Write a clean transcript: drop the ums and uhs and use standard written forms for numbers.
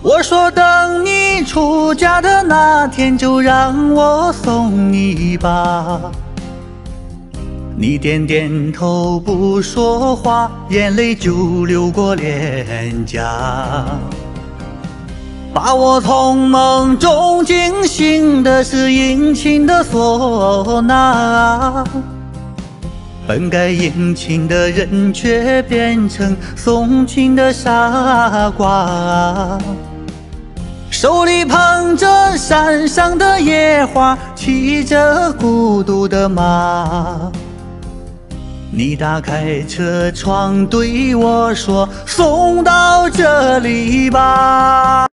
我说等你出嫁的那天，就让我送你吧。你点点头不说话，眼泪就流过脸颊。把我从梦中惊醒的是殷勤的唢呐，本该殷勤的人却变成诵经的傻瓜。手里捧着山上的野花，骑着孤独的马。你打开车窗对我说：送到这里吧。